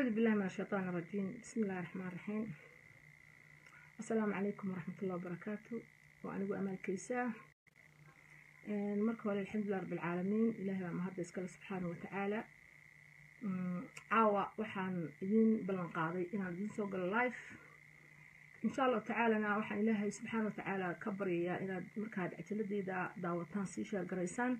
أعوذ بالله من الشيطان الرجيم. بسم الله الرحمن الرحيم. السلام عليكم ورحمة الله وبركاته. وأنا أمال كيسة. مركب الحمد لله رب العالمين. إلهي ما هذا يسكال سبحانه وتعالى. عاوة وحن إذن بلنقاضي إن عندين سوق اللايف إن شاء الله تعالى. أنا وحن إلهي سبحانه وتعالى كبري يا إلى مركب أجلدي داوتان سيشة قريسان.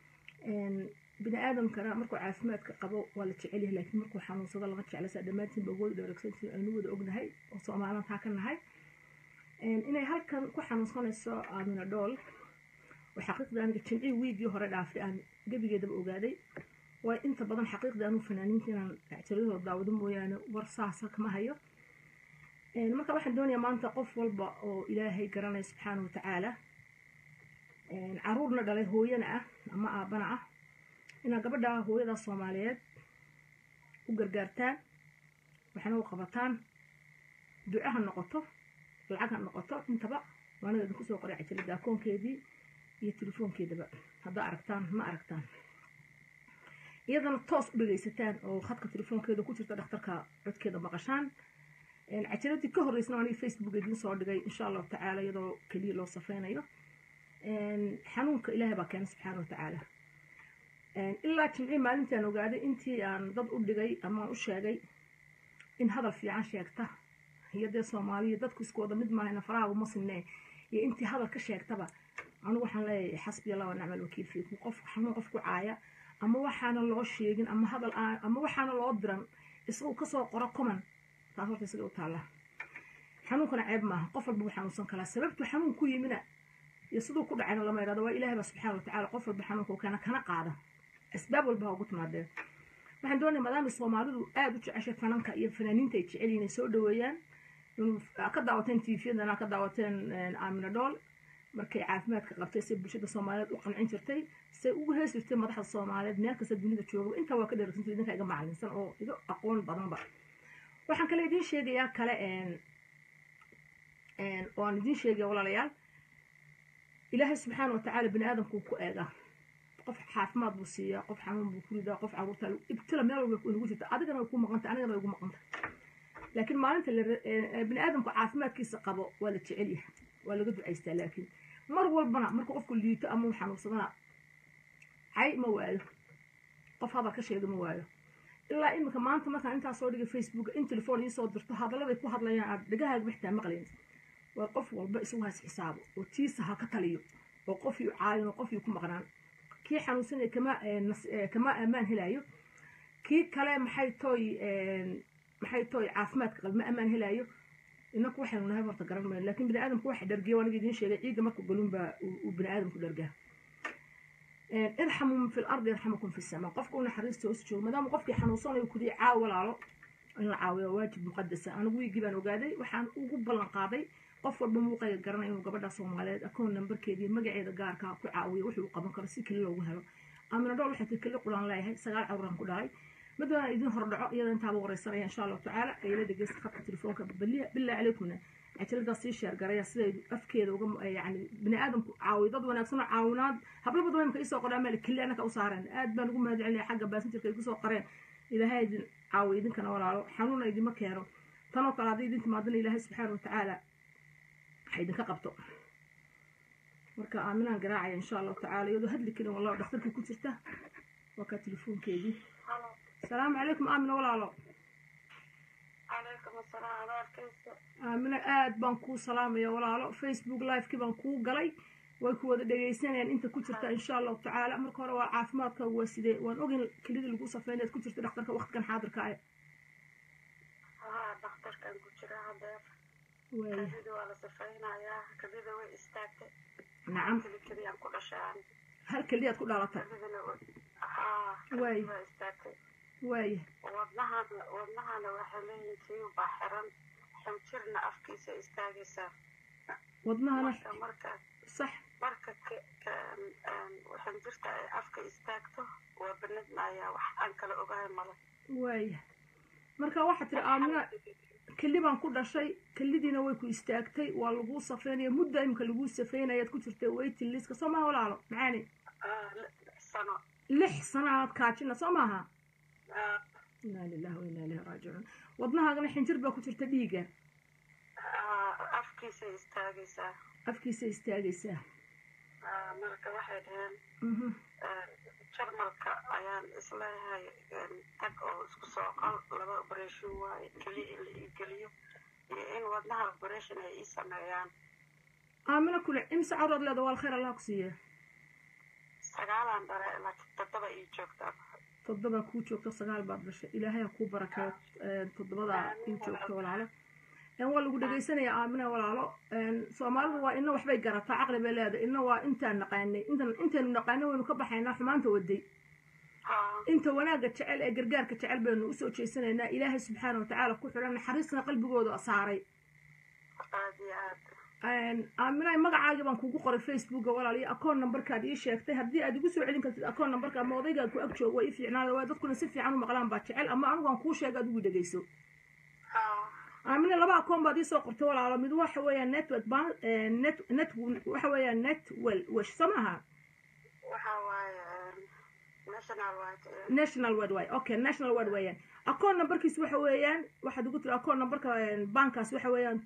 بني آدم كنا مركو عافمادك قبو ولا تعليه لكن مركو حنون صدى لغا جعل سادماتين بقول دوركسنتي أنو ودا أقنهاي وصومالان تاكنهاي إني هالكن كو حنون صنيسو آمينا دول وحقيقة أنا جمعي ويديو هوري دافي أن قبل جدا بأوغادي وإنت بدن حقيقة أنو فنانين كنا اعتبروه الداودن مويانا ورصاصة كما هيو مركو واحد دونيا ما أنت قف والبا وإلهي قرانا سبحانه وتعالى عرورنا دالي هوينا أما آبنا إن قبضة هويدا الصوماليات وقرقرتان وحنو قبطان دعاها النقطة العقها النقطة انتبع وانا دكو سوق قريعة اللي داكون كيدي يتلفون كيدا بقى هذا أركتان ما أركتان إذا التوس بليستان أو خطك تلفون كيدا كنت تدخترك عد كيدا مقشان عتلتي كهر ريسنواني فيسبوك يدين صور دقاي إن شاء الله تعالى يدو كلي لو صفين أيضا حنونك إلهي بكان سبحانه وتعالى إلا جمعي maalintan ogaaday intii aan dad u dhigay ama u sheegay in hadal fiican sheegta hiyada Soomaaliya dadku isku wada mid maahan faraha uma sinay iyo intii hadal ka sheegtaba anigu waxaan leeyahay xasbi Allah wa ni'mal wakiil fiikum qof xanuun qof ku caaya ama waxaana loo sheegin ama hadal ama waxaana loo diran isoo ka soo qoro comment taas oo isaga u taala xanuunkana ceeb maaha qof walba waxaan usan kala sababtu xanuun ku yimina iyo sidoo ku dhacayna lama yiraahdo waa Ilaahay subhanahu wa ta'ala qof walba xanuunka kana qaada أسباب والبهوجت مادة. ما عندنا مدام الصومالي وقاعد عشان فنانك فنانين تيجي يسود ويان أكيد دعوتين تيفين أنا أكيد دعوتين آمنة دول مركي عافمات قبتي سب بشدة الصوماليات وقنعين شرتي سووا هاي سرتي مدح الصوماليات ناك سدني تشوفوا أنت واكد رسمت لنا يا جماعة الإنسان أو إذا أقول بدن بقى وحن كلا يدين شيء يا كلا وان يدين شيء ولا ليال إله سبحانه وتعالى بني آدم كوكو آجا قف حافمات بوسية قف حمام بكريدا قف عورتها ابتلا ماله يقول جت أديك أنا يكون مقنط أنا يكون مقنط لكن ما أنت اللي بني آدم كعافمات كيس قبض ولا تعليه ولا قد عيسى لكن مر البناء مر قف كل يوم تأمل حنوصنا عي موال قف هذا كشيء موال إلا إنك ما أنت مثلا أنت صوري فيسبوك أنت تلفون يصدر هذا لا يكون هذا لا يعني دقها بحتى مقلين وقف والبئسوها حسابه وتيسها كتليو وقف يعاين وقف يكون مقنان كي حنوسنا كما أمان هلايو كي كلام محي توي عافمات قبل ما أمان هلايو إنك واحد من هذا تقرب من لكن بني آدم كواحد درجة وأنا جدين شيء عيد ما كقولون وبني آدم كدرجة ارحموا في الأرض يرحمكم في السماء قفكم نحرست وسجوا ما دام قفك حنوسنا يكودي عاول على إن العاوية واجب مقدسة أنا أقول جبان وقادي وحن وقبل قاضي قفل بموقع القرن إنه قبل صوماليات أكون نمبر كذي مجعيد جارك كعاوي وحلو قبل كرسي كله وهذا أمنا دول حتى كل قرآن لايه سجال عوران كلاي بدنا إذن هرجع إذا نتابع رسالة إن شاء الله تعالى إلى دقيقة خط تلفونك بالله عليكم عتل ده شير قرية سيد أفكار وجم يعني بني آدم عاوي ضد ونفسنا عاونات هبل بدو يمكن يسوق قرآن مالك كل أنا كأوصارن أدبن وجم هذا عليه حاجة بس أنت كي يسوق قرآن إذا هاي عاوي إذن كانوا ولا حنونا إذن ما كانوا تناقل هذه إذن تمادن إلهي سبحانه وتعالى حيدن كقبطو marka Amina garaacay insha Allah ta'ala iyadoo hadli kale wallahi dhakhtarkii ku jirta waa telefoonkeedii salaam alaykum Amina walaalo alaykum asalaam Kayse Amina aad baan ku salaamaya walaalo Facebook live kii baan ku galay way ku wada dhageysanayaan inta ku jirta insha Allah ta'ala marka hore waa caafimaadka waa sidee waan ogin kelida lagu safeeyay ku jirta dhakhtarka waqtigan xaadirka ah dhakhtarkan ku jira hadda way كذا ولا سفينة يا كذا ويستاكت نعم كذا كل شان هل كليات كل علاقة واي واي ودنها لو حلين شيء وبحرا حمشرنا أفكيس استاجسا ودنها صح مركز وحمشرت أفك استاجته وبندنا يا وحن كلا أبغى ملا واي مركز واحد آمنة كلي بان كل شيء كلي دينا ويكو استاجتي والغو صفينية مدة يمكن الغو صفينية يتكون شرتي ويت الليسك صمها ولا علا معاني سنة لح سنة كاتشنا صمها inaa lillahi wa inaa ilayhi raajicuun wadnahaagana xinjir baa ku jirta dhiigga afkiisa istaagaysaa marka waxay dhaheen jarmalka ayaan isleeyahay tag oo isku soo qal 2 operation waaye keliya in la ii geliyo iyo in wadnaha operation ay ii sameeyaan Amina kule imsa carruur leedahay wal khayr Allah ku siiyo 9 dare laakiin 7 ii joogtaa 7 ku joogto 9 baad dhashay ilaahay ha ku barakeeyo 7 ii joogto walaalo waa lagu dhageysanaya Amina walaalo Soomaalidu waa inna waxbay garataa aqli bay leedahay inna waa intaan naqaanay waynu ka baxaynaa xumaanta waday inta wanaaga jecel ee gargaarka jecel baynu u soo jeesanaynaa ilaahay subxaanahu wa ta'ala ku xiran naxariisna qalbigooda asaaray Amina magacaaga baan kugu qoray Facebook walaal iyo account numberkaad ii sheegtay hadii aad igu soo celin kartid account numberka ama odayga ku ag joogo way fiicnaa waa dadkuna si fiican u maqlaan baa jecel ama anigu aan kuu sheegay adigu dhageyso Amina laba account baad ii soo qortay walaal mid waxa weeyaan network baan net waxa weeyaan netwell wash samaha waxa waaye national wide okay national wide weeyaan account numberkiisu waxa weeyaan waxaad ugu tiri account numberka bankaas waxa weeyaan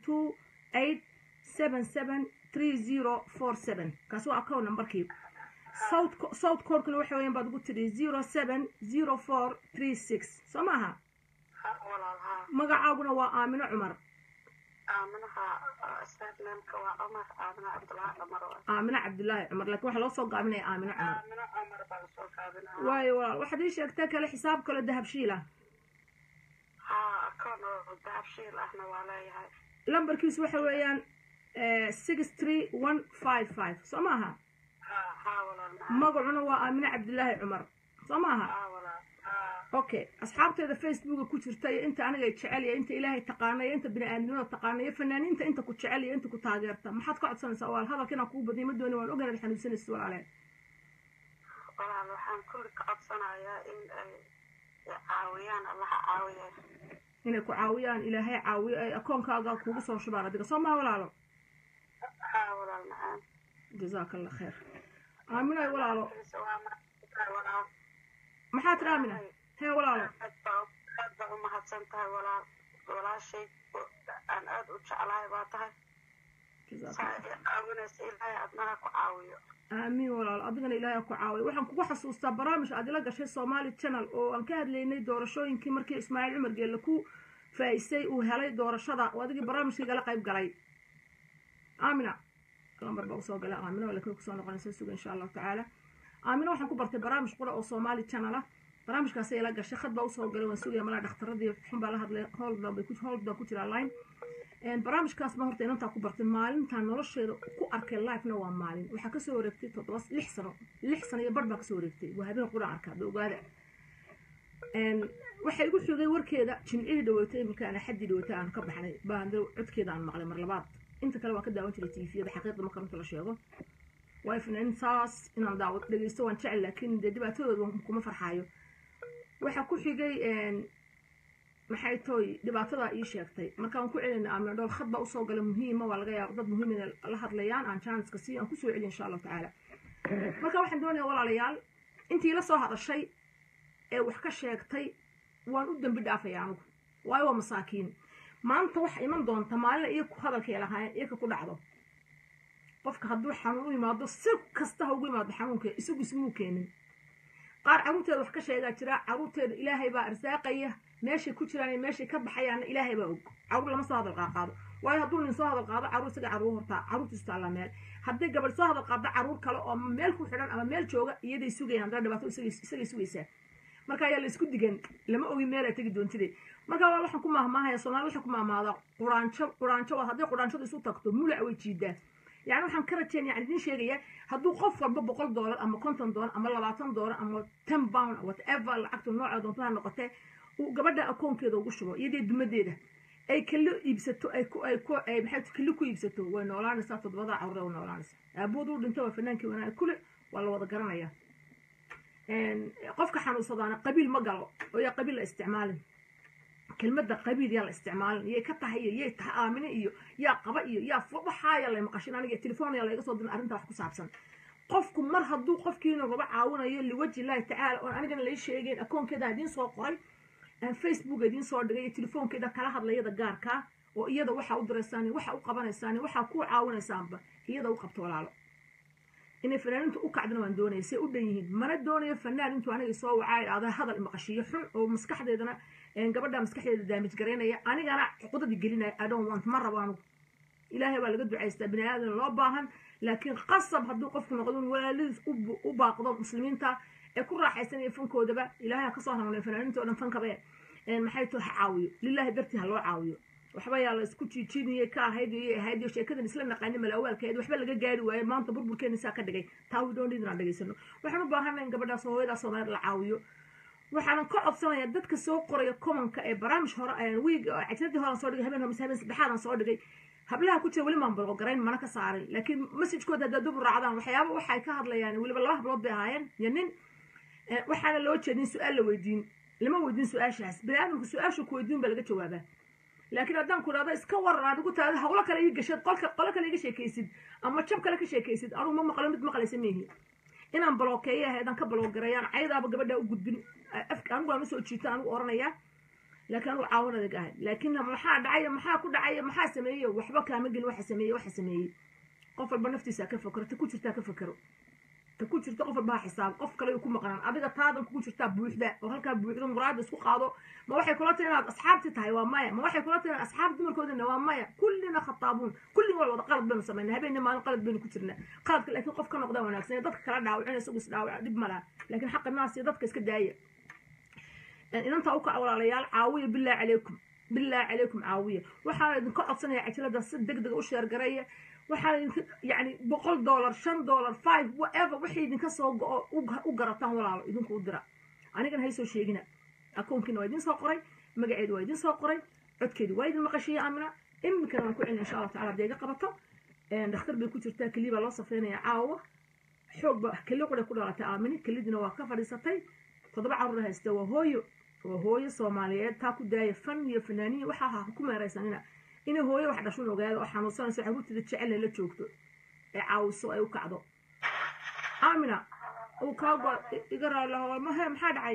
28773047 kaas waa account numberkii south code waxa weeyaan baad ugu tiri 070436 samaha magacaaguna waa Amina Umar Amina Abdullahi Umar laakiin waxa loo soo gaabinay Amina Umar waayo waxaad ii sheegtay kale xisaab kale dahabshiil ah account dahabshiil ahna waa leeyahay lambarkiisu waxa weeyaan 63155 samaha magacuna waa Amina Abdullahi Umar samaha okay asxaabteeda Facebook ku jirtay inta aniga jecel iyo inta ilaahay taqaanay inta bini'aadamada taqaanay fanaaniinta inta ku jecel iyo inta ku taageerta maxaad ka codsanaysaa walaal hadalkina ku badiyay ma dooni waan ogaanay xanuunsanayso walaal waxaan kulli ka codsanayaa in ay caawiyaan Allah caawiyo inay ku caawiyaan ilaahay caawiyo ay akoonkaaga kugu soo shubaan adiga soo ma walaalo walaal macaan jazakallahu khair Amina walaalo maxaad tiri Amina هي ولا أنا ما هتصنتها ولا شيء أنا أدرك على بعضها أنا سئلها أبنها كعاوية آمين ولا أبغى إلهي كعاوية وحن كوجو حسوس برامج أدلة شيء صومالي channel أو أن كهد ليني دور شو يمكن مركي إسماعيل عمر قال لكو فايسي وهلاي دور شذا وهذه برامج اللي قال قيب قلي آمنة الأمر بوصل قال آمنة ولا كل كسان قناة سوق إن شاء الله تعالى آمنة وحن كبرت برامج قرأ أو صومالي channel barnaamijkaas ay la gashay khad baa u soo galay waan suuqay malaha dhakhtaradii xun baa la hadlay howlda ku jira line barnaamijkaas ma horta inanta ku bartay maalinta nolosheeda ku arkay live-na waa maalin waxa ka soo wareegtay 6 sano iyo bar baa ka soo wareegtay waa habeen quraan arkaa ogaada waxa igu xigay warkeeda jimcihii dhaweetay markaan xaddi dhaweetay aan ka baxnay baan codkeeda aan maqlay mar labaad inta kale waa ka daawan jiray TV-da xaqiiqda marka inta la sheego way fanaan saas inaan daawad dhageysto waan jecel laakiin dhibaatadooda kuma farxaayo waxa ku xigay maxay tooy dhibaatada ii sheegtay markaan ku celinay Amina dhowr khad baa u soo galay muhiim waa laga yaab dad muhiim in la hadlayaan aan chance ka sii aan ku soo celin insha Allah taala marka waxaan doonayaa walaalayaal intii la soo hadashay ee wax ka sheegtay waan u dambi dhaafay anigu waayo waa masaakiin maanta wax iman doonta maalin iyo ku hadalkay lahaayeen iyo ku dhacdo qofka hadduu xanuun u yimaado si kasta ugu yimaado xanuunka isagu ismuu keenin qaar caruurteeda wax ka sheegaa jira caruurteeda ilaahay baa arsaaqaya meeshay ku jiraan meeshay ka baxayaan ilaahay baa og caruur lama soo hadal qaado waayo hadduu nin soo hadal qaado caruur isaga caruur horta caruurtiisa alla meel haddii gabadh soo hadal qaado caruur kale oo meel ku xidhan ama meel jooga iyaday sugayaan dad dhibaato isaga sugaysaa marka ayaa la isku digan lama ogi meel ay tagi doontidee marka waxaan ku maahmaahaya Soomaali waxa ku maahmaada quraanjo waa haddii quraanjadu isu tagto mulac way jiidaa يعني waxaan ka rajeen yani idin sheegaya hadduu qof walba $100 ama $50 ama $20 ama £10 whatever lacagtu nooca doonto ha noqotee uu gabadha akoonkeeda ugu shubo iyadii dumadeeda ay kala iibsato ay maxay kala ku iibsato way noolaanaysaa 7 carruur oo noolaanaysa aaboodu dhintay waa fanaankii wanaag kule waa la wada garanaya qofka xanuunsadaana qabiil ma galo oo ya qabiil la isticmaalin كلمة قبيل يلا استعمال هي كتحية هي تأمين يا قبائل يا فضحة يلا مقاشين أنا التليفون يلا يقصد من أرنت وحكوا صعبسن قفكم مرة هدو قفكين الربع عاونا يلي وجه الله تعالى وأنا قلنا ليش شيء أكون كده هدين صوقي Facebook idin soo dhigay telefoonkeeda kala hadlayada gaarka oo iyada waxa u direysaan waxa u qabanaysaan waxa ku caawinaysaanba iyada u qabto walaalo inay fanaaniintu u kacdana waan doonaysay u dhan yihiin mana doonayo fanaan intuu aniga soo wacay aada hadal maqashiyo xun oo maskaxdeedana gabadha maskaxdeeda damage gareynaya anigana xuquuqdii gelinaya I don't want ma rabaan ilaahay waa laga ducaystaa bini aadan loo baahan laakiin qasab hadduu qofku noqdo walaalihiis u baaqdo muslimiinta ee ku raaxaysanaya fankoodaba ilaahay ka soo hanuunay fanaaniinta oo dhan fankabe maxay too caawiyo lillahi dartii ha loo caawiyo waxba yaa la isku jiijinayay ka ahayd sheekadan isla naqaani malaawaalkeed waxba laga gaari waayay maanta burburkeena saa ka dhigay taa u doonid inaan dhageysano waxaan u baahanahay in gabadhaas hooyada Soomaaliyeed la caawiyo waxaan ka codsanayaa dadka soo qoraya comment ee barnaamij hore ayaan week ajnadii hore soo dhigay habeen saddexaad soo dhigay hablaha ku jira wali maan baro garayn mana ka saaray laakiin message-kooda dad dub raacdaan waxyaabo waxay ka hadlayaan waliba laba hablood bay ahaayeen yanin waxaana loo jeedin su'aal la weydiin lama weydiin su'aashaas bini'aadamku su'aashu ku weydiin baa laga jawaabaa laakiin haddaan ku dhahdo iska waran adigu taada hawlo kale ii gashay qolo kale iga sheekaysid ama jab kale ka sheekaysid anugu ma maqlo mid maqlaysa meehi inaan blockeeyo haddaan ka blockeeyaan caydaaba gabadha u gudbin afka anigu aan soo jiito anigu oranaya laakiin uu caawinada gahay laakiin maxaa dhacay maxaa ku dhacay maxaa sameeyay waxba kaama gelin waxa sameeyay qof walba naftiisa ka fakaro ta ku jirta ka fakaro ta ku jirta qof walba xisaab qof kale ku maqnaan adiga taadan ku jirta buuxda oo halka buuxda muraad isku qaado ma waxay kula tahay inaad asxaabti tahay waa maya ma waxay kula tahay asxaab dumarkoodina waa maya kullina khataabuun kullina wada qalad banu sameeyna habeenna maalin qalad banu ku jirna qaladka laakiin qof ka noqda wanaagsan dadka kala dhaawacinaysa is dhaawac dib mala laakiin xaq naas dadka iska daaya inanta u ka walaalayaal caawiya billaah calaykum caawiya waxaan idin ka codsanayaa cajalada si degdeg u sheer gareeya waxaan yani $100 $5 5 whatever wixii idinka soo go'o u garataan walaalo idinku u dira anigana hay soo sheegina akoonkiina waa idin soo qoray magaceedu waa idin soo qoray codkeedu waa idin maqashiya Amina imikana waan ku celin insha Allah taala deega qabato dhakhtar bay ku jirtaa kaliya loo safeynaya caawa xoog ba kaliya ku dhalatay Amina kalidina waa ka fadhiisatay 7 carruur haysta waa hooyo Soomaaliyeed taa ku daaya fan iyo fanaaniin waxa ku meeraysanina inay hooyo wax dhasho ogaado oo xanuunsanayso xaruurtida jecel la joogto ee caawiso ay u kacdo Amina oo ka go igara la maxaa dhacay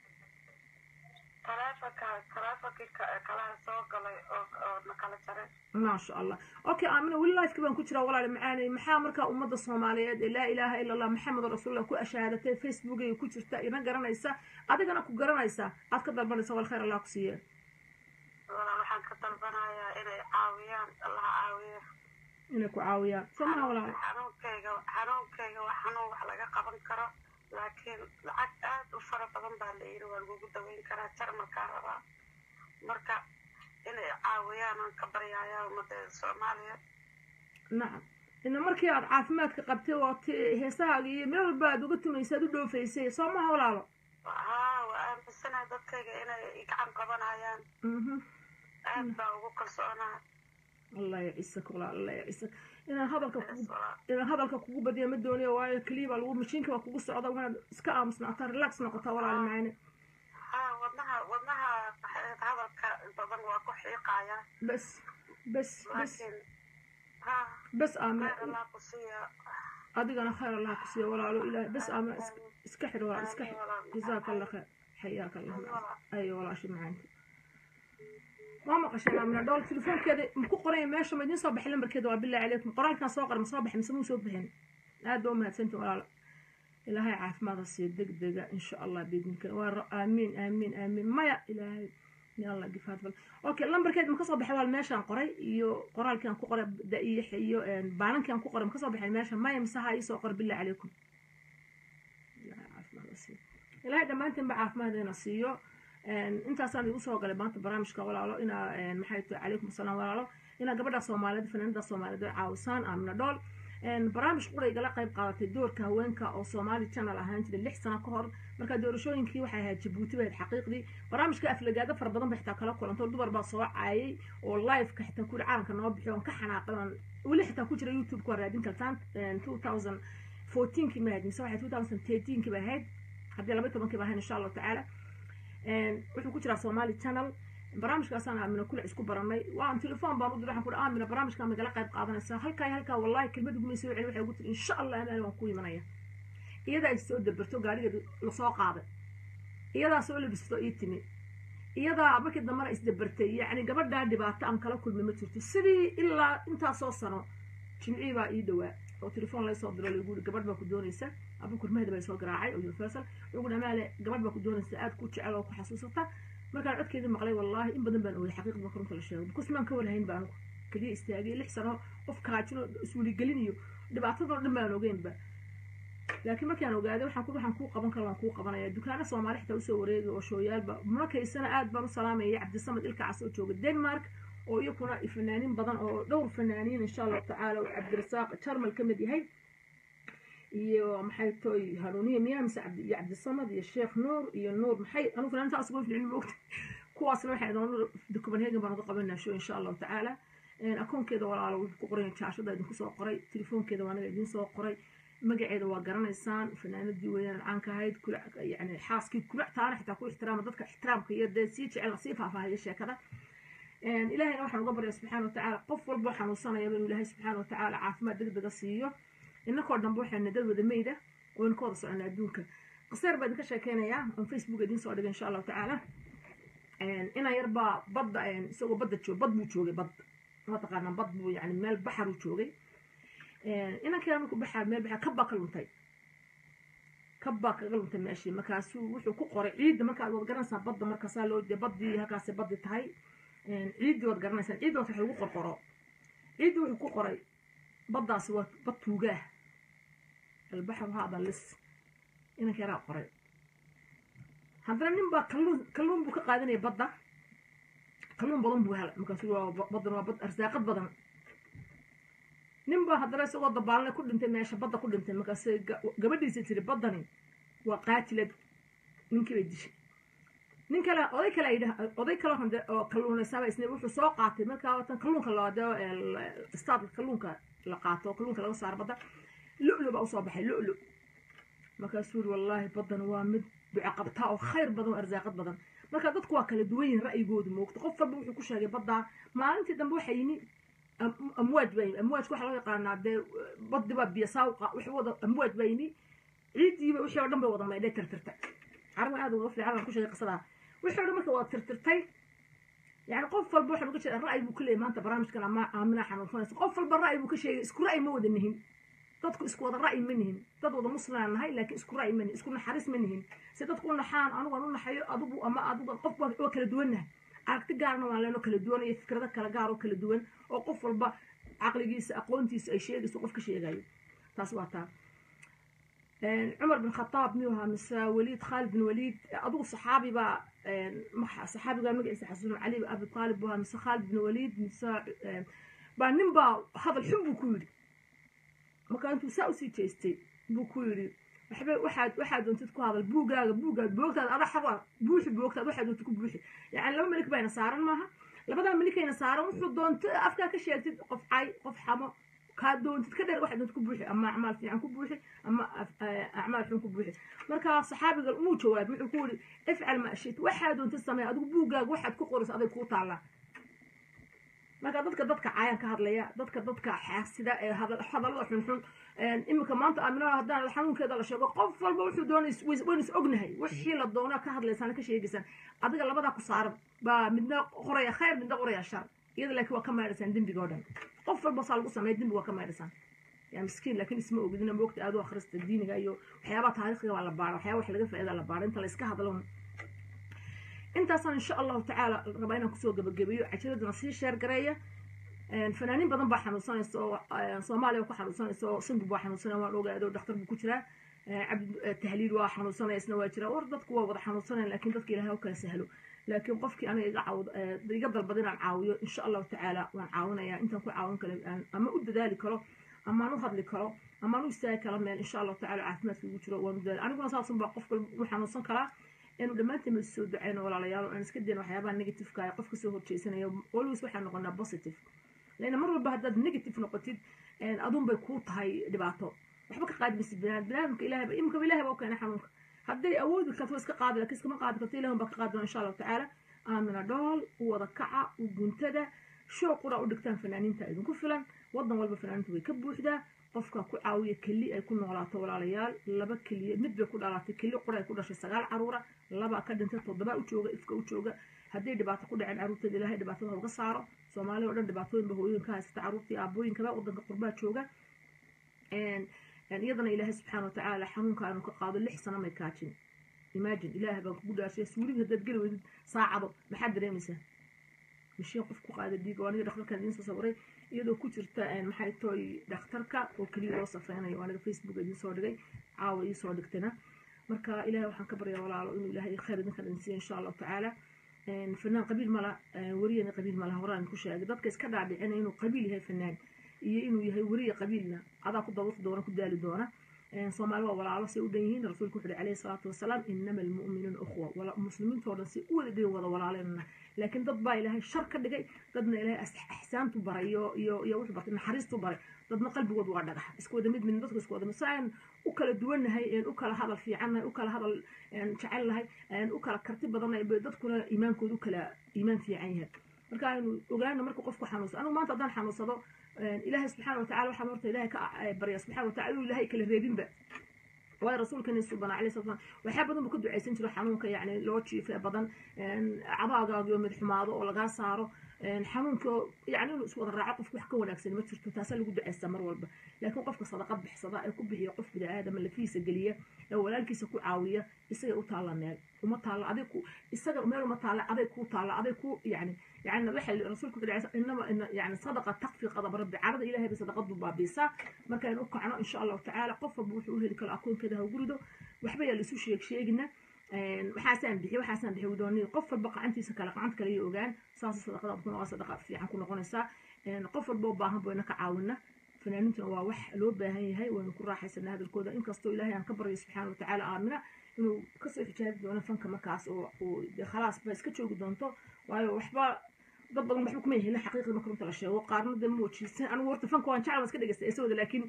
kala soo galay oo nakala jaray ما شاء الله اوكي امين والله كبان ku jira walaal macaani maxaa marka umada Soomaaliyeed la ilaaha illa allah Muhammad rasuulullah ku ashaadatay Facebook ay ku jirta ina garanaysa adigana ku garanaysa aad ka dalbanaysa wal khayr Allah ku siiyo walaal waxaan ka dalbanayaa inay caawiyaan Allah caawiyo inay ku caawiyaan sama walaal xanuunkayga waxaan wax laga qaban karo laakiin lacag aad u fara badan baa la yiri waa lagu daweyn karaa jarmalka raba marka inay caawiyaan ka baryayaa umada Soomaaliya nacam in markii aad caafimaadka qabtay oo heesahaaga iyo meel baad uga tumaysaad u dhoofaysay Soomaha walaalo waan bisana dadkayga inay gacan qabanayaan aad baa ugu kalsoonaa الله يعيسك والله الله يعيسك إن هذا kugu badiya ma doonayo waayo kaliya lagu mashiinka waa kugu socda waan iska aamusnaa relax noqotaa walaal maana wadnaha hadalka badan waa ku xiiqaya بس آمن أدينا خير الله كسي ولا إله بس آمن اسكحر ولا اسكحر جزاك الله خير حياك الله أي ولا شيء معك ما قشنا من دول تليفون كذا مكو قرين ماشي ما يدين صباح لمبر كذا بالله عليكم قران كان صاقر مصابح مسمو صبحين لا دوم هاتسنت ولا إلهي عاف ما تصير دق إن شاء الله بإذنك آمين آمين آمين ما يا إلهي يلا قفات بل أوكي لمبر كذا مكو صباح ولا ماشي قري يو قران كان كقرب دقيق يو بانن كان كقرب مكو صباح الماشي ما يمسها يسوقر بالله عليكم إلهي عاف ما تصير إلهي لما أنت بعاف ما هذا نصيو انت اصلا يوسو قال بانت برامجك ولا انا محيت عليكم السلام ولا انا gabadha Soomaaliyeed fanaanada Soomaaliyeed caawsan Amina Dool barnaamij qurayga la qayb qaadatay doorka haweenka oo Soomaali channel ahaan jiray 6 sano ka hor marka doorashooyinkii waxay ahayd Djibouti bay xaqiiqdii barnaamijka aflagaada far badan baxta kala kulanto dumar baa soo caayay oo live ka xitaa ku caalanka noo bixiyo ka xanaaqan wali xitaa ku jira YouTube ku raadin kartaan 2014 kii maadin soo 2013 kii bahayd hadii 12 kii bahayn insha Allah taala wuxuu ku jira Soomaali channel barnaamijkaas aan Amina kula isku baranay waan telefoon baan u diray waxaan ku dhahay Amina barnaamijka ma gala qayb qaadanaysaa halka wallahi kelmad ugu soo celin waxay ugu tiri insha Allah Amal waan ku imanaya iyada ay soo dabarto gaariga la soo qaaday iyada soo labisto ii timi iyadaa markii dambana isdabartay yacni gabadhaa dhibaato aan kala kulmay ma jirto sidii ilaa intaasoo sano jimcii baa ii dhawaa oo telefoon laysoo diro lagu yiri gabadh baa ku doonaysa abukur mahdi baa soo garaacay oo universal ugu dhamaale gabadh baa ku doonaysa aad ku jecel oo ku xasuusata markaan codkeeda maqlay wallahi in badan baan ooyay xaqiiqda markaan kala sheego because maan ka walahayn baan kaliya istaagay 6 sano qof kaajino iswili gelinayo dhibaatada dhan baan ogeynba laakiin markaan ogaaday waxaan ku qaban karo waan ku qabanaya dukaana Soomaali xitaa u soo wareegay oo shooyaalba markaysana aad baan u salaamayay Cabdisamad ilka cas oo jooga Denmark oo iyakuna fanaaniin badan oo dhowr fanaaniin insha Allah tacaala oo Cabdirasaaq Charmal kamid yahay iyo maxay toy Haruniya Miyamis Cabdisamad iyo Sheekh Nuur iyo Nuur maxay anu fanaantaas ugu fiicin moogta kuwaasna waxay doon Copenhagen baan uga qabanaa show insha Allah tacaala akoonkeeda walaalo wuxuu ku qoran jaashada idin ku soo qoray telefoonkeeda waana idin soo qoray magaceeda waa garanaysaan fanaanadii weeyaan aan ka hayd kula yani xaaskii kula taana xitaa ku ixtiraama dadka ixtiraamka iyo sii jecel sii faahfaahiyo sheekada ilaahayna waxaan uga baryaa subxaana watacaala qof walba xanuunsanaya inuu ilaahay subxaana watacaala caafimaad degdega siiyo innakoo dhanba waxayna dad wada meyda oo in ka wada soconaa adduunka qaseer baa idinka sheekeynayaa on facebook idiin soo dhigay insha allahu tacaala inaan yarbaa badda isagoo badda bad buu joogay bad mataqaanaa bad buu yani meel baxar uu joogay inankii markuu baxaa meel baxaa kabbaa kaga luntay meeshii markaasuu wuxuu ku qoray ciidda markaad wad garanaysaa badda markaasaa loo dee baddii halkaasay baddi tahay ciiddii waad garanaysaan ciidda waxa lagu qorqoro ciiddi wuxuu ku qoray baddaasi waa bad tuugaah albaxru haada lis inankii yaraa qoray haddana nin baa kalluun buu ka qaadanaya badda kalluun badan buu helay markaasuu baddan waa bad arsaaqad badan nin baa haddana isagoo dabaalnay ku dhintay meesha badda ku dhintay markaas gabadhiisa tiri baddani waa qaatilad ninkii bay dishay nin kale oday kale oo kalluunaysaaba isna wuxuu soo qaatay markaa watan kalluunka loo istaadka kalluunka la qaato kalluunka laga saaro badda lu'lu baa usoo baxay lu'lu markaasuu yiri wallaahi baddan waa mid duco qabtaa oo khayr badan oo arsaaqad badan marka dadku waa kala duwan yihiin ra'yigoodu moogto qof walba wuxuu ku sheegay baddaa maalintii dambe waxay yimi أمواج بين أمواج واحد لا يقارن ده بدي ببي ساوق وحوض أمواج بيني عيدي وش يردم بوضع ما يدي ترترتي عارف هذا وقفل عارف كل شيء قصدها وش يردم كوا ترترتي يعني قفل بوح بقول الرأي بكل ما أنت برامج كلام ما عمنا حنا نفوز قفل بالرأي بكل شيء اسكو رأي مود إنهم تدخل اسكو هذا الرأي منهم تدخل مصنع عن هاي لكن اسكو رأي منهم اسكو حارس منهم ستدخل نحان أنا وأنا حي أضبو أما أضبو قفل وكل دونه aragti gaarna waa leeno kala duwan iyo fikrado kala gaar oo kala duwan oo qof walba aqligiisa aqoontiisa ay sheegayso qofka sheegayo taas waa taa Umar bin Khattab miyuha misa Walid Khalid bin Walid adu saxaabi ba saxaabiga magaciisa xasuun Ali Abi Talib waa misa Khalid bin Walid misa ba nimba hadal xun buu ku yiri marka intuu saa u sii jeestay buu ku yiri waxaad doontid ku hadal buugaaga ada xawa buuxi buugtaad waxaad doontid ku buuxi yani laba malik bayna saaran maaha labada malikayna saaran wuxuu doonto afka ka sheegtid qof cay qof xamo ka doontid ka dheer waxaad doontid ku buuxi ama acmaal fiican ku buuxi ama acmaal xun ku buuxi marka saxaabiga uu jawaab wuxuu ku yiri ifcal ma shit waxaad doontid samee adigu buugaaga waxaad ku qoraysaa aday ku taala marka dadka caayan ka hadlaya dadka xaasida ee hadalada xun imika maanta Amina hadaan xanuunkeeda la sheego qof walba wuxuu doonay weyn ognahay wixii la doona ka hadlaysan ka sheegaysan adiga labada ku saaran ba midna qoraya khayr midna qoraya shar iyada laakiin waa ka maaraysan dambiga oo dhan qof walba saal ugu sameeyay dambiga waa ka maaraysan yaa miskiin laakiin isma ogidina moogta aad u akhrista diiniga iyo waxyaabaha taariikhiga waa la baaro waxyaabaha wax laga faa'iido la baaro inta la iska hadlo intaasaan insha Allah tacaala rabaa inaan kusoo gabagabeeyo cajiradana sii sheer gareeya fanaaniin badan baa xanuunsanaysa oo Soomaaliya ku xanuunsanaysa oo Singu baa xanuunsanaya waan ogaado dhakhtar buu ku jiraa cabdi tahliil waa xanuunsanaysa waa jira war dadku waa wada xanuunsanayaan laakiin dadka Ilaahay oo kala sahlo laakiin qofkii aniga iga dalbadin aan caawiyo insha Allah tacaala waan caawinayaa intaan ku caawin karo ama u dadaali karo ama aan u hadli karo ama aan u istaagi karo meel insha Allah tacaala caafimaadku ugu jiro waan u dadaali aniguna saasan baa qofka u xanuunsan karaa inuu dhamaantii ma soo duceyno walaalayaal aan iska deen waxyaabaha negative ka qofka soo horjeesanayo always waxaan noqonaa positive لأن مرة بعد نيجاتيف نقطة أظن بيكون هاي دبعته وحبك قاعد بس بلاد كإله يمكن بإله بوك أنا حنوك هدي أود الكتوس كقاعد لكن كمان قاعد كتيلهم بق قاعد إن شاء الله تعالى آمنا دول وذكعة وبنتدا شو قرأ ودكتان فنانين تايدون كفلا وضنا والبفنانين توي كبوح ده qofka ku caawiya keli ay ku noolaato walaalayaal laba keliya mid bay ku dhalaatay keli qura ay ku dhashay 9 caruura laba ka dhintay 7 u jooga ifka u jooga haddii dhibaato ku dhaceen caruurteeda ilaahay dhibaatada uga saaro Soomaaliya oo dhan dhibaatooyin ba hooyinka haysta caruurtii aabooyinka ba wadanka qurbaa jooga iyadana ilaahay subxaanahu wa ta'aala xanuunka aanu ka qaado 6 sano may kaajin imagine ilaahay baa ku dhaashay suuliga haddaad geli weydid saacado maxaad dareemaysaa مشي قف قاعدة ديجا وأنا دخل كان ينسى صوري يدو كتير محل توي دكتور كا وكلي وصف أنا وأنا فيسبوك دي صور جاي عاوي يصور دكتنا مركا إلهي وحن كبر يا ولا على إنه إلهي خير نخل إنسان إن شاء الله تعالى فنان قبيل ملا ورينا قبيل ملا هوران كوشة قدرت كيس كذا عدي أنا إنه قبيل هي فنان إنه يهي وريا قبيلنا هذا كنت ضوف دورة كنت دالي دورة صومال ولا على سيودين الرسول كفر عليه الصلاة والسلام إنما المؤمنون أخوة ولا مسلمين تورسي ولدي ولا علينا لكن ضد باي لها الشركة اللي جاي ضدنا إلها إحسان تبري يا وش بطل حريص تبري ضدنا قلب وضوء عندها اسكود مد من ضد اسكود مساعن وكل الدول هاي وكل هذا في عنا وكل هذا يعني شعل هاي وكل كرتب ضدنا ضد كل إيمان كود وكل إيمان في عينها مركان وقالنا مركو قفكو حنوس أنا ما تضل حنوس هذا إلهي سبحانه وتعالى وحمرت إلهي كبريا سبحانه وتعالى إلهي كل الريبين بقى ورسول كان يسبنا عليه الصلاة والسلام وحاب بدن بكدو عيسين تروح حنونك يعني لوتشي في بدن عضاء يوم الحماضة ولا قاس صاروا حنونك يعني سوى الرعاق في حكوا نفسه ما تشوف تسال وجود السمر والب لكن قفك صدقة بحصداء يكب هي قف بني آدم اللي فيه سجلية لو لا الكيس كو عاوية يصير وطالع مال وما طالع عليكو يصير مال وما طالع عليكو طالع عليكو يعني الرحل الرسول كنت إنما إن يعني صدقة تقفي غضب ربي عرض إلهي بصدقة ضبابيسا ما كان وقعنا إن شاء الله تعالى قف بوحوه لك الأكون كده وجرده وحبي اللي سوشي شيء وحسن بحي ودوني قف البقى أنت سكالك عندك لي أوجان صاص صدقة بكون صدقة في حكون نقولنا قف البوبا هم بينك عاوننا فنانين وح لوبة هي ونكون راح يسنا هذا الكود إن قصته إلهي عن كبر سبحانه وتعالى آمنا إنه قصة جهاد وأنا فنك مكاس وخلاص بس كتشو قدامته وحبا ضد المحبوك منه هنا حقيقة مكرمة الأشياء وقارن دم موتشي أنا ورت فنك وأنا شعر بس كده جست أسود لكن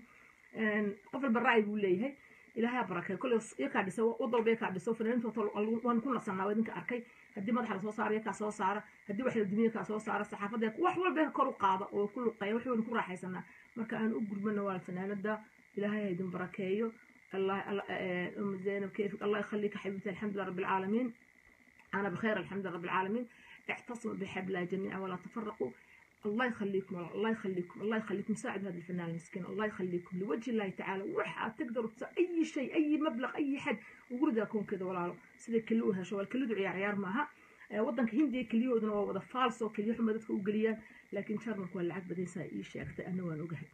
قفل بالرأي بيقول لي هي إلهي بركة كل يكاد يسوى وضرب يكاد يسوى فنانين ونكون نصنع ويدنك أركي هدي مدح لسوا صار يكاد سوا صار هدي واحد الدنيا كاد سوا صار الصحافة ده وحول به كرو قاضي وكل قيا وحول نكون راح يسنا مركا أنا أقول من نوال الفنان ده إلهي يدين بركايه الله أم زينب كيفك الله يخليك حبيبتي الحمد لله رب العالمين أنا بخير الحمد لله رب العالمين اعتصموا بحبل جميعا ولا تفرقوا الله يخليكم الله يخليكم الله يخليكم ساعد هذا الفنان المسكين الله يخليكم لوجه الله تعالى وحا تقدروا أي شيء أي مبلغ أي حد وقرد أكون كذا ولا سيدي كلوها شو الكلو عيار معها وضنك هندي كليو دنا وضع فالصو كليو حمدتك وقليان لكن شرمك ولا عقب بدي ساي شيء أكتر أنا وأجهل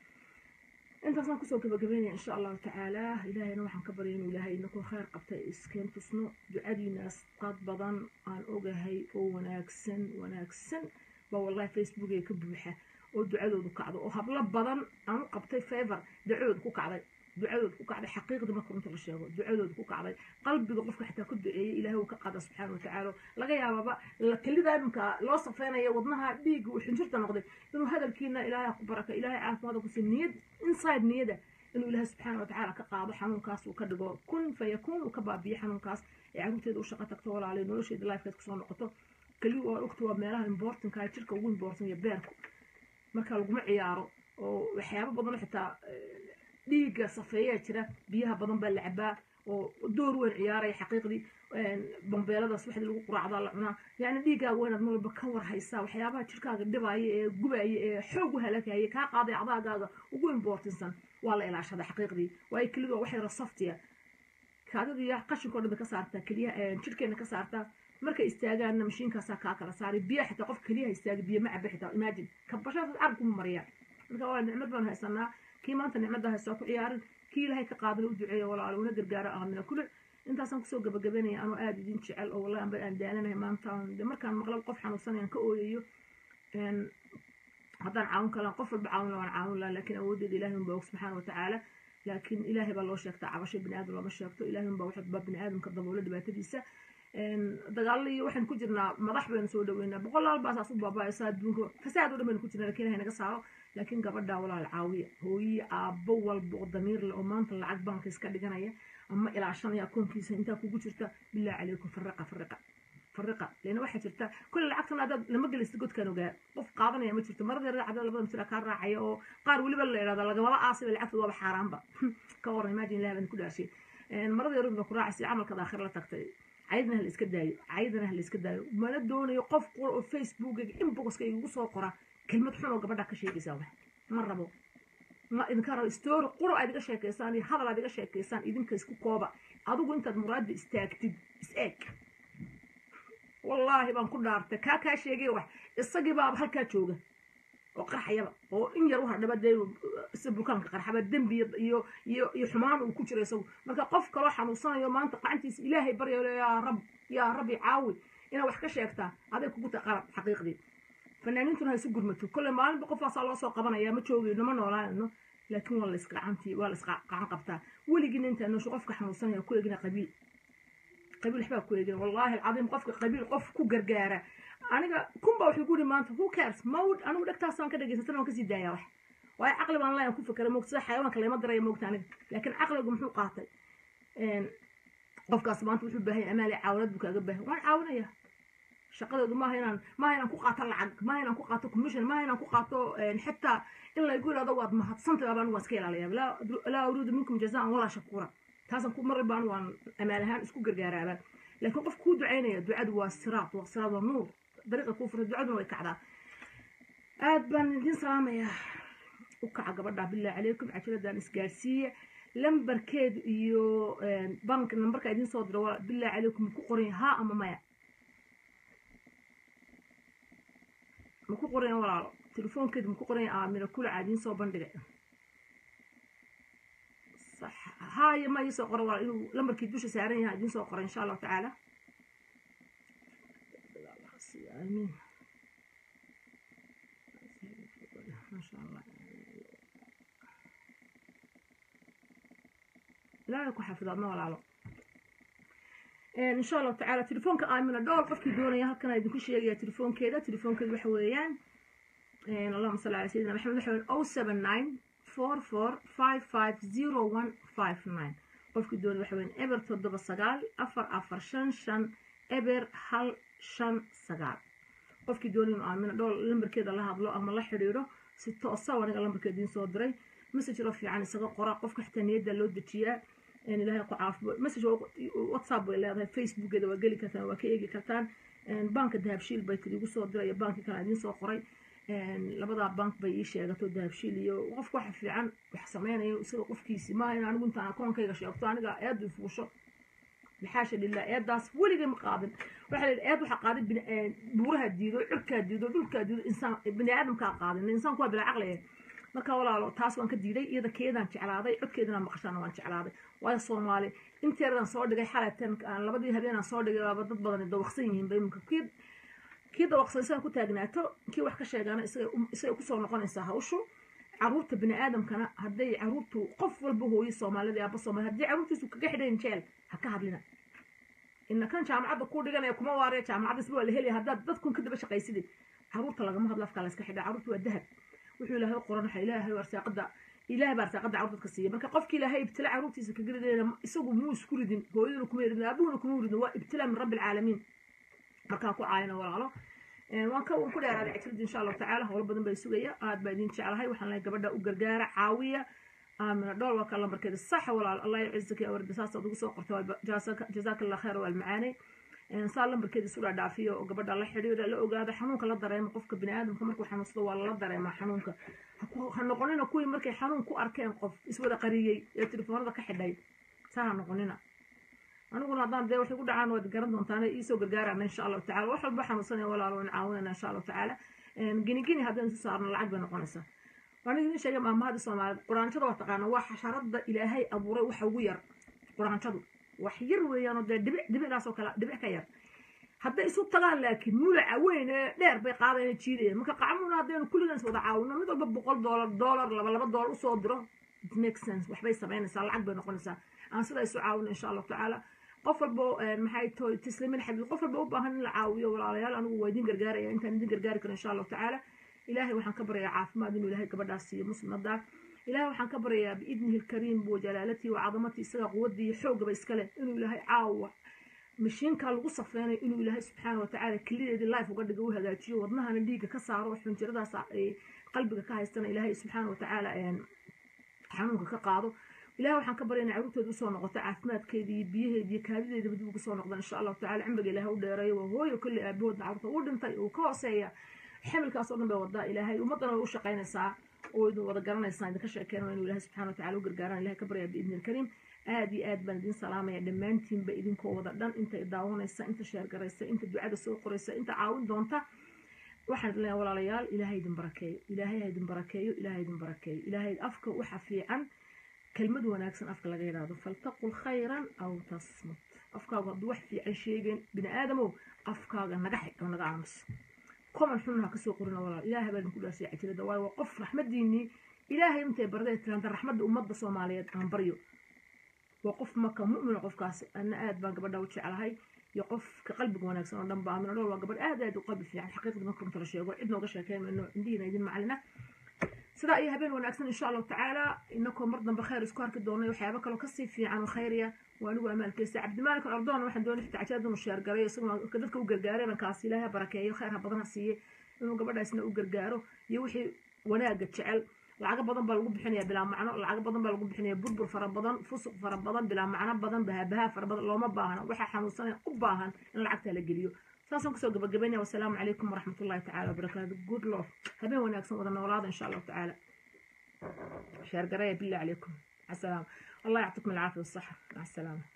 أنت أصلاً كسوق بجبيني إن شاء الله تعالى إلهي نوحن كبرين وإلهي نكون خير قبتي إسكان تصنع دعادي ناس قد بدن عن أوجهي وناكسن والله فيسبوك يكبوحه ودعادو دكعدو وهبلا بدن عن قبتي فيفر دعادو كوكعدي حقيقة ما كنت رشيغو دعادو كوكعدي قلب بقفك حتى كنت إلهي وكقادة سبحانه وتعالى لقى يا بابا كل ذا منك لو صفينا يا وضنها ديق وحنجرت نقضي إنه هذا الكينا إلهي أخبرك إلهي عارف هذا كسي نيد إنسايد نيده إنه إلهي سبحانه وتعالى كقاضي حنون كاس وكدقو كن فيكون وكبابي حنون كاس يعني تدو شقتك طول عليه نولوش يد لايف كتكسون نقطه كليو أكتوا ميلها إمبورتن كاي شركة وين إمبورتن يبيركو marka lagu ciyaaro oo waxyaabo badan xitaa dhiiga safeeyaa jira biyaha badan baa la cabaa oo door weyn ciyaaray xaqiiqdii bambeeladaas waxa lagu quraacdaa la cunaa yani dhiiga weyn aad marba ka war haysaa waxyaabaha jirkaaga dhibaya ee gubaya ee xoog u halakaya ka qaaday acdaagaaga ugu importansan waa la ilaashada xaqiiqdii way kaliya wax yar saftiya kaadida qashinka dhanba ka saartaa kaliya jirkeena ka saartaa marka istaagaana mashiinkaas ka kala saari biyo xitaa qof kaliya istaaga biyo ma cabbi xitaa imagine ka bashada arku mariya marka waa nicmad baan haysanaa kii maanta nicmada haysto ku ciyaarin kii ilaahay ka qaadan u duceeyo walaal una gargaaro Amina kullu intaasaan ku soo gabagabeynaya anoo aad idin jecel oo wallahi aan daalanahay maanta markaan maqlab qof xanuunsan aan ka ooyayo haddaan caawin kala qof walba caawin la laakiin awoodda ilaahay baa subhanahu wa ta'ala laakiin ilaahay baa loo sheegtaa cabasho bini aadam lama sheegto ilaahay baa waxa bini aadamka daboolo dhibaatadiisa dagaalii waxaan ku jirnaa madax baynu soo dhaweynaa boqolaal baas asu baabaaysa adduunka fasaad oo dhan ku jirnaa laakiin haynaga saaro laakiin gabadha walaal caawiya hooyi aabbo walba oo damiir leh oo maanta lacag banka iska dhiganaya ama ilaashanaya koonkiisa inta kugu jirta billahi calaykum farqa leena waxa jirta kulli lacagtan aad lama gelisto godkan ogaa qof qaadanaya ma jirto marada yar cadada labada mitir ka raacaya oo qaar waliba la yiraahdo laga wada aasay lacagtu waa xaraamba ka waran imagine ilaahay ku dhaashay marada yar ku raacay amalka daakhir la tagtay عيدنا هالإسكدايو عيدنا هالإسكدايو ما ندون يقف قرأ فيسبوك إنبوكس كي يوصل قرأ كلمة حلوة قبل ذاك الشيء يسوي مرة بو ما إذا كان ستور قرأ هذا الشيء كيسان هذا هذا الشيء كيسان إذا كيسكو كوبا أدو أنت المراد استاكتب إسأك والله بنقول نارتك كاكا شيء جوا الصجيب بهالكاتشوجة وقرح يبا وإن يروح على بدي سبوكان قرح بدم يحمان وكشر يسوي ما قف كراح نوصان يوم أنت قعنتي إلهي بري يا رب يعاود أنا وحكي شيكتا هذا كوكو قرب حقيقي فنانين تنها يسوق المتو كل ما أنا بقف أصلا سوق قبنا يا متشوي إنه ما نولا إنه لكن والله إسقع عنتي والله إسقع عن قبتها واللي جينا أنت إنه شو قفك حنوصان يا كل جينا قبيل حباب كل جينا والله العظيم قفك قبيل قف كوجرجارة أنا كم بروح يقولي ما أنت هو كارس مود أنا ودك تاسون كده جيت أنا وكسي دايا واحد وهي عقل ما الله يكون فكر موت صح حيوان كلا ما دري موت أنا لكن عقله جمحو قاطع قف كاسمان تروح بهاي أمالي عاونت بك أجبه وأنا عاونة يا شقده ما هنا كو قاطع العق ما هنا كو قاطع كوميشن ما هنا كو قاطع حتى إلا يقول هذا واد ما هتصنت أبان واسكيل عليه لا أريد منكم جزاء ولا شكورا تاسن كو مر بان وان أمالها اسكو جرجارة لكن قف كود عينه دعاء والصراط والنور طريقة كفر الدعاء ما يكعدا أدبن دين سلامة يا وكع قبضة بالله عليكم عشرة دانس جالسية لمبر كيد يو بنك لمبر كايدين صدر بالله عليكم كقرين ها أما ما مكو قرين ولا تلفون كده مكو قرين من كل عادين صوب بندق صح هاي ما يسوق ولا لمبر كيد دوش سعرين عادين صوق إن شاء الله تعالى آمين ما شاء الله لا يكون حافظنا ولا على إن شاء الله تعالى تلفونك آمنة دول قفك دوني هكذا يدين كل شيء يا تلفون كذا بحويان اللهم صل على سيدنا محمد حوالي 079 44550159 قفك دوني بحويان إبر تضرب السجال أفر شن إبر هل شن سجال qofkii doonay Amina dhool lambarkeeda la hadlo ama la xiriiro si toos ah wanaga lambarkeedin soo diray message la fiican isaga qora qofka xitaaniyada loo dejiyaa in ilaahay ku caafimo message WhatsApp way leedahay Facebook-geeda waa gali kartaan waa ka eegi kartaan banka dahabshiil bay tidigu soo diray banki kale idin soo qoray labada bank bay ii sheegato dahabshiil iyo qofka wax fiican wax sameeynaayo isaga qofkiisi ma in anigu inta akoonkayga sheegto aniga aad u fuusho الحاشا لله إيداس ولي مقابل واحد الإيد وحقادي بورها ديدو عركها ديدو دولكها ديدو إنسان بني آدم كقادي الإنسان كوا بالعقل ما كولا لو تاس وان كديدي إذا كيدا أنت على هذا عركيدنا مقشنا وان على هذا ويا الصومالي أنت رنا صور دقي حالة أنا لبدي هذينا صور دقي بدت بدن الدوخسين بيمك كيدا وقص إنسان كنت أجناته كي واحد كشيء أنا إسا كسر نقول إنسان وشو عروت بني آدم كان هدي عروته قفل بهوي الصومالي دي أبو الصومالي هدي عروته سوق جحدين شال هكذا لنا إن كان جامعة كود جانا يكون موارد جامعة الأسبوع اللي هي هذا تكون كده بس قيسدي عروت طلع ما هذا فكلا سكحة عروت والذهب وحول له القرآن حيلاه ورساقدا إله برساقدا عروت قصية مركب قف كلا هي ابتلاء عروت يسكجري يسوق موس كردين هو يلكم يردنا أبونا يردنا وابتلاء من رب العالمين مركب عاينا ولا وكون كل هذا اعتمد إن شاء الله تعالى هو ربنا بيسوقيا قاعد بعدين شعر هاي وحنا قبلنا وجرجارة عاوية من الدول وكلام بركة الصحة ولا الله يعزك يا ورد ساسة دوسو قرتوا جزاك الله خير والمعاني صار بركة السورة دافية وقبل الله حرير لا وقاعد حنونك لا دريم قفك بني آدم كمرك وحنصله ولا دريم حنونك هنقولنا كوي مركي حنون كو أركان قف اسمه قرية التليفون هذا كحداي سهل نقولنا أنا أقول هذا ده وحنا قلنا عن ود قرن وانتنا يسوق الجارة إن شاء الله تعالى وحب حنصنا ولا نعاوننا إن شاء الله تعالى جيني هذا صار العقب نقولنا وأنا إذا شيء ما هذا صار قرآن شدوا تقانا وحشرد إلهي أبوري وحوير قرآن شدوا وحير ويانو دبع ناس وكلا دبع كير حتى يسوق تقال لكن مولع وين دير بيقاضي تشيلين ما كقعمونا هذين كل الناس وضعاونا مثل بقول دولار لا $1 وصدره it makes sense وحبي 70 صار العقب نقولنا أنا سلا يسوعون إن شاء الله تعالى قفل بو محي تسلمين حبي قفل بو بهن العاوية ولا ريال أنا ويدين جرجارة يعني أنت ندين جرجارك إن شاء الله تعالى إلهي وحن كبر يا عاف ما دين إلهي كبر داسي مسلم الدار إلهي وحن كبر يا بإذنه الكريم بوجلالته وعظمته سرق ودي حوق بيسكله إنه إلهي عاوة mashiinka lagu safeynay inuu ilaahay subxaana watacaala kelideedii life uga dhigo u hagaajiyo wadnahana dhiigga ka saaro xunjiradaas qalbiga ka haystana ilaahay subxaana watacaala xanuunka ka qaado ilaahay waxaan ka baryaynaa carruurteeda usoo noqoto caafimaadkeeda iyo biyaheeda iyo kaadideedaba dib ugu soo noqdaan insha allahu tacala cimriga ilaahay u dheereeyo waa hooyo kolley aabahoodna carruurta u dhintay uu ka hooseeya xamilkaas oo dhan bay wadaa ilaahay ummaddana way u shaqaynaysaa oo idin wada garanaysaa idinka sheekeen inuu ilaahay subxaana watacaala u gargaaraan ilahay ka baryaa biidni alkariim aad iyo aad baan idin salaamaya dhammaantiinba idinkoo wada dhan inta daawanaysa inta sheergaraysa inta ducada soo qoraysa inta caawin doonta waxaan idin leeyahay walaalayaal ilaahay idin barakeeyo ilaahay ha idin barakeeyo ilaahay idin barakeeyo ilaahay afka waxa fiican kelmad wanaagsan afka laga yiraahdo faltaqul khayran aw tasmut afkaaga hadduu wax fiican sheegeen bini aadamow afkaaga naga xig oo naga aamus كمان حنا كسوق قرنا ولا إله بدنا كل شيء عتيلة دواء وقف رحمة ديني إلهي أنت بردت عند الرحمة أمة الصومالية عن بريو وقف مكة مؤمن وقف كاس أنا آد بقى بدأ وتشي على هاي يقف كقلبك وناك سنة دم بعمل الله وقبل آد وقلب في يعني حقيقة بنكرم ترى شيء وابنه قشة كان إنه عندنا يدين معلنا سرائي هبين وناك إن شاء الله تعالى إنكم مرضا بخير سكار كدوني وحيابك لو كسي في عن الخيرية وأنا أمال كيسة عبد الملك الأردن واحد دوني في عتاد ونشير قرية سمع كذلك وجرجاري من كاسي لها بركة وخيرها بدنا سيه إنه قبل رئيسنا وجرجاره يوحي وناقة شعل العقب بدن بالقب بحنية بلا معنى العقب بدن بالقب بحنية بربر فربضن فسق فربضن بلا معنى بدن بها فربضن لو ما باهنا وحى حنوصنا قباهن إن العقد للجليو ساسون كسو قبل والسلام عليكم ورحمة الله تعالى وبركاته good love هبين وناقص وضنا ولاد إن شاء الله تعالى شهر قرية بالله عليكم السلام الله يعطيكم العافية والصحة مع السلامة